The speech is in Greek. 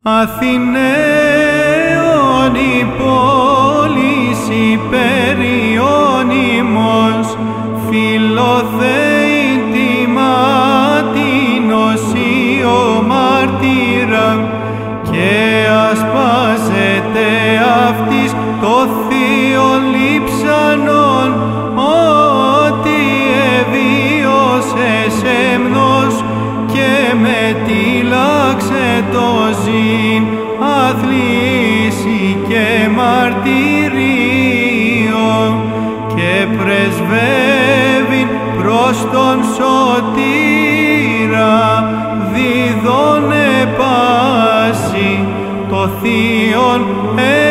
Αθηναίων η πόλης υπεριώνυμος, φιλοθέη τιμάτινος ο μάρτυρα, και ασπάζεται αυτής το θείον λείψανον, ότι εβίωσε σεμνός και μετήλαξε το ζήν αθλήσει και μαρτυρίο, και πρεσβεύει προς τον σωτήρα, διδώνε πάση το θείον